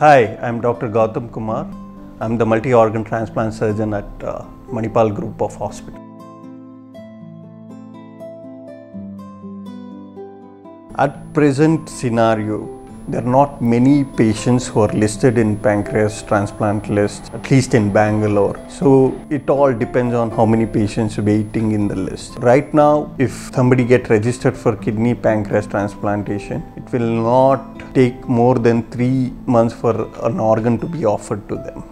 Hi, I'm Dr. Goutham Kumar. I'm the multi-organ transplant surgeon at Manipal group of hospitals. At present scenario, there are not many patients who are listed in pancreas transplant list, at least in Bangalore. So it all depends on how many patients waiting in the list. Right now, if somebody get registered for kidney pancreas transplantation, it will not take more than 3 months for an organ to be offered to them.